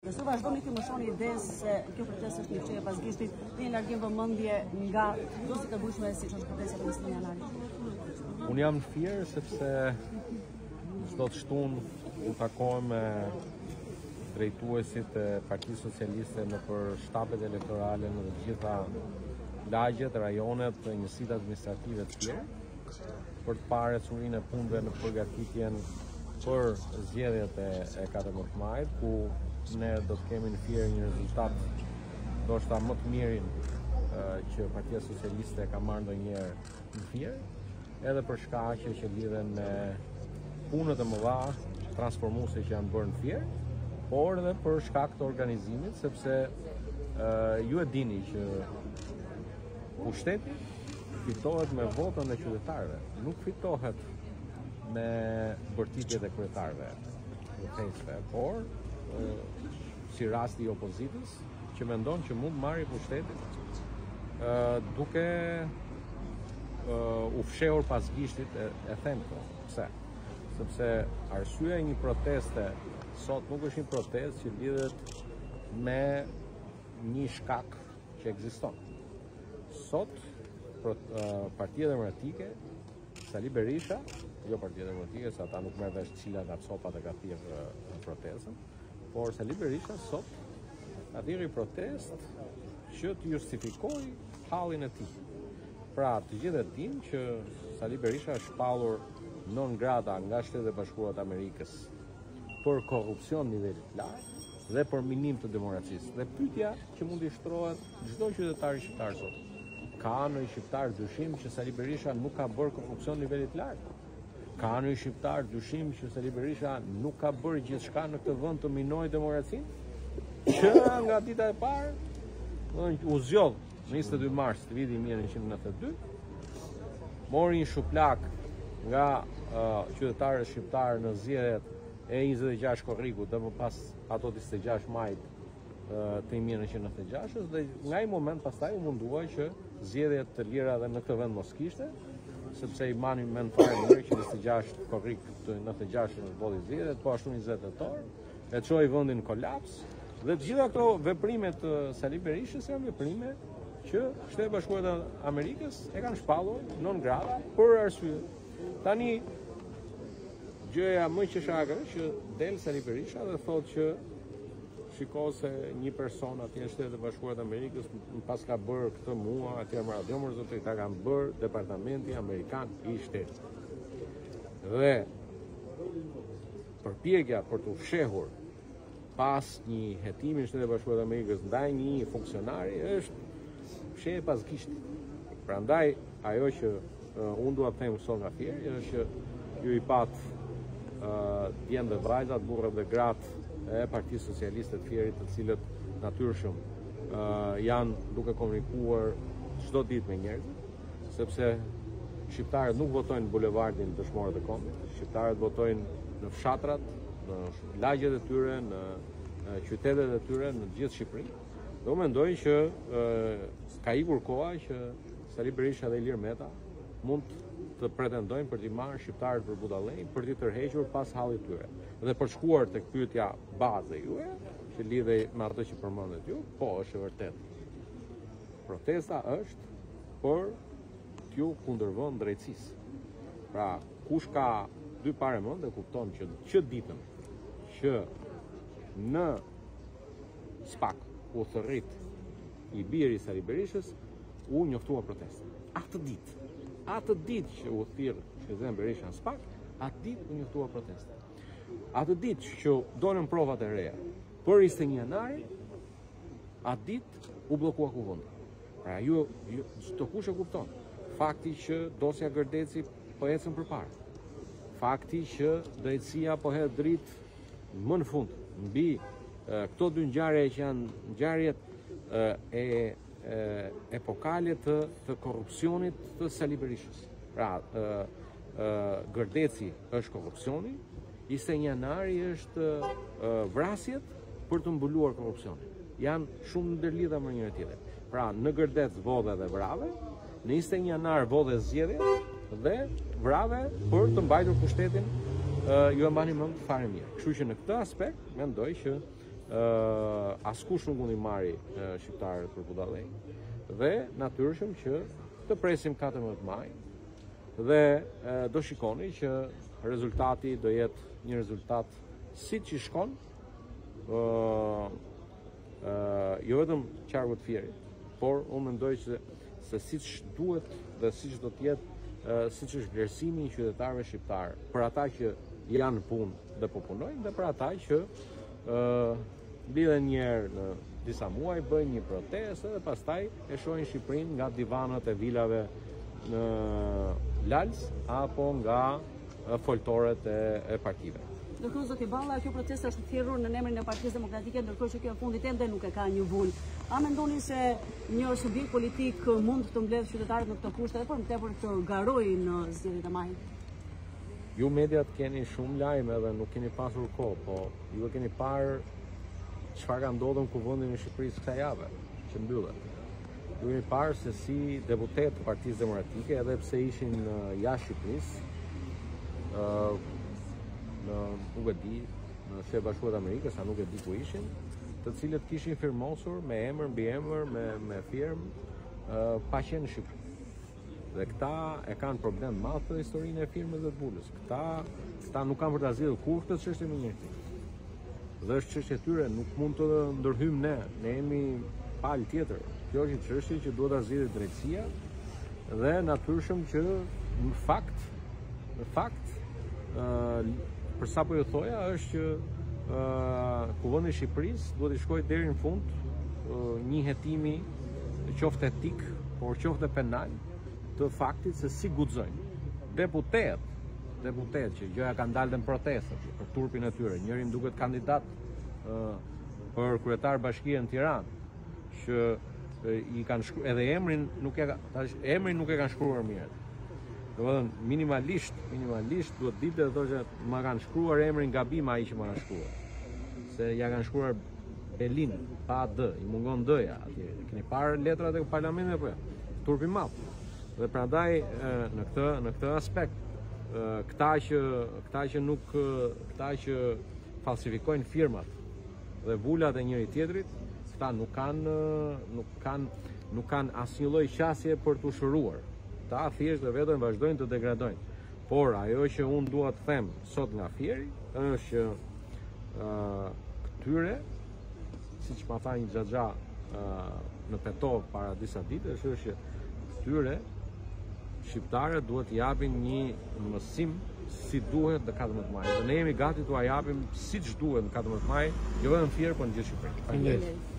Nëse vazhdoni të moshoni idenë se kjo protestë është një çështje pas gishtit, një largim vëmendje nga do si të bujshme siç është protesta e 21 janarit. Unë jam në Fier sepse çdo të shtunë u takoj me drejtuesit e Partisë Socialiste në për shtapet elektorale në të gjitha lagjet, rajonet dhe njësitë administrative të tjera për të parë ecurinë e punëve në përgatitjen për zgjedhjet e 14 majit, ku ne do të kemi në Fier një rezultat ndoshta më të mirin që Partia Socialiste ka marrë ndonjëherë në Fier, edhe për shkaqe që lidhen me punët e mëdha transformuese që janë bërë në Fier, por edhe për shkak të organizimit, sepse ju e dini që pushteti fitohet me votën e qytetarëve, nuk fitohet me bërtitjet e kryetarëve, por si rasti i opozitës që mendon që mund marrë pushtetin duke u fshehur pas gishtit e them këto. Pse? Sepse arsyeja e një proteste sot nuk është një protestë që lidhet me një shkak që ekziston. Sot Partia Demokratike, Sali Berisha, jo Partia Demokratike, se ata nuk merr vesh cila nga copat e ka thirrë protestën, por Sali Berisha sot ka thirrë protestë që të justifikoj hallin e tij. Pra, të gjithë e dinë që Sali Berisha është shpallur non grata nga Shtetet e Bashkuara të Amerikës për korrupsion nivelit lartë dhe për minim të demokracisë. Dhe pyetja që mund t'i shtrohet çdo qytetari shqiptar sot, ka ndonjë shqiptar dyshim që Sali Berisha nuk ka bërë korrupsion nivelit lartë? Ka ndonjë shqiptar dyshim që Sali Berisha nuk ka bërë gjithçka në këtë vend të minojë demokracinë? Që nga dita e parë u zgjodh në 22 mars të vitit 1992, mori një shuplak nga qytetarët shqiptarë në zgjedhjet e 26 korrikut dhe më pas ato 26 majit të 1996, dhe nga i moment pastaj u mundua që zgjedhjet të lira dhe në këtë vend mos kishte, sepse i mani mend fare mirë që 26 korrik të 96 në bolli zgjedhjet, po ashtu 20 tetor, e çoi vendin në kolaps, dhe të gjitha këto veprime të Sali Berishës janë veprime që Shtetet e Bashkuara të Amerikës e kanë shpallur non grata për arsye. Tani gjëja më e çeshakër që del Sali Berisha dhe thotë që shiko se një person atje në Shtetet e Bashkuara të Amerikës pas ka bërë këtë mua, atje më radhomër zotë ta kanë bërë Departamenti Amerikan i Shtetit. Dhe përpjekja për të fshehur pas një hetimi në Shtetet e Bashkuara të Amerikës ndaj një funksionari është fshehje pas gishtit. Prandaj ajo që unë dua të them sot nga Fier është që ju i pat djemë dhe vajzat, burrat dhe gratë e Partisë Socialiste të Fierit, të cilët natyrshëm janë duke komunikuar çdo ditë me njerëzit, sepse shqiptarët nuk votojnë në bulevardin Dëshmorët e Kombit, shqiptarët votojnë në fshatrat, në lagjet e tyre, në qytetet e tyre, në gjithë Shqipërinë. Do mendoj që ka ikur koha që Sali Berisha dhe Ilir Meta mund të pretendojnë për t'i marrë shqiptarët për budallëj, për t'i tërhequr pas hallit tyre. Dhe për shkuar tek pyetja baze juaj, që lidhej me ato që përmendet ju, po është e vërtetë. Protesta është për t'ju kundërvënë drejtësisë. Pra, kush ka dy parë mend dhe kupton që ditën që në Spak u thërrit i biri i Sali Berishës, u njoftua protesta. Atë ditë që u thirr Shezem Berisha në Spak, atë ditë u njoftua protesta. Atë ditë që dolën provat e reja për 21 janari, atë ditë u bllokua kuvendi. Pra ju çdo kush e kupton. Fakti që dosja Gërdeci po ecën përpara. Fakti që drejtësia po hedh dritë më në fund mbi këto dy ngjarje që janë ngjarjet epokale të korrupsionit të Sali Berishës. Pra, Gërdeci është korrupsioni, 21 janari është vrasjet për të mbuluar korrupsionin. Janë shumë ndërlidha me njëra tjetrën. Pra, në Gërdec vodhe dhe vrave, në 21 janar vodhe zgjedhjet dhe vrave për të mbajtur pushtetin ju e mbani mend fare mirë. Kështu që në këtë aspekt mendoj që askush nuk mundi marri shqiptarët për budallëk dhe natyrshëm që të presim 14 maj dhe do shikoni që rezultati do jetë një rezultat siç i shkon, jo vetëm qarku të Fierit, por unë mendoj që se siç duhet dhe siç do të jetë, siç është vlerësimi i qytetarëve shqiptar, për ata që janë punë dhe po punojnë dhe për ata që lidhen një herë në disa muaj, bëjnë një protestë dhe pastaj e shohin Shqipërinë nga divanët e vilave në Lals apo nga foltorët e partive. Ndërkohë, zoti Balla, kjo protestë është thirrur në emrin e Partisë Demokratike, ndërkohë që kjo në fundit ende nuk e ka një vull. A mendoni se një subjekt politik mund të mbledh qytetarët në këtë kushte dhe për më tepër të garojë në zgjedhjet e majit? Ju mediat keni shumë lajme dhe nuk keni pasur kohë, po ju e keni parë çfarë ka ndodhur në kuvendin e Shqipërisë kësaj jave që mbyllet. Ju keni parë se si deputet të Partisë Demokratike, edhe pse ishin jashtë Shqipërisë, nuk e di, në Shtetet Bashkuara të Amerikës, sa nuk e di ku ishin, të cilët kishin firmosur me emër mbi emër, me firmë, pa qenë në Shqipëri. Dhe këta e kanë problem madh për historinë e firmës dhe të bulës. Këta nuk kanë për ta zgjidhur kurrë këtë çështje me njëri. Dhe është çështje e tyre, nuk mund të ndërhyjmë ne jemi palë tjetër. Kjo është një çështje që duhet ta zgjidhë drejtësia dhe natyrshëm që në fakt për sa po ju thoja është që kuvendi i Shqipërisë duhet të shkojë deri në fund një hetimi qoftë etik, por qoftë penal të faktit se si guxojnë deputet që gjëja kanë dalë në protestë për turpin e tyre. Njëri duket kandidat për kryetar bashkie në Tiranë, që i kanë shkruar edhe emrin nuk e kanë shkruar mirë. Domethënë minimalisht duhet ditë të thoshë ma kanë shkruar emrin gabim ai që ma kanë shkruar. Se ja kanë shkruar Belin pa D, i mungon D-ja atje. Keni parë letrat e parlamentit apo jo? Turpi i madh. Dhe prandaj në këtë aspekt këta që falsifikojnë firmat dhe vulat e njëri tjetrit, këta nuk kanë asnjë lloj qasje për t'u shëruar. Ta thjesht dhe vetëm vazhdojnë të degradojnë. Por ajo që unë dua të them sot nga Fieri është që këtyre, siç ma tha një xhaxha në Petov para disa ditësh, është që këtyre shqiptarët duhet të japin një mësim si duhet në 14 maj. Dhe ne jemi gati t'u japim siç duhet në 14 maj, jo vetëm Fier, por në gjithë Shqipërinë.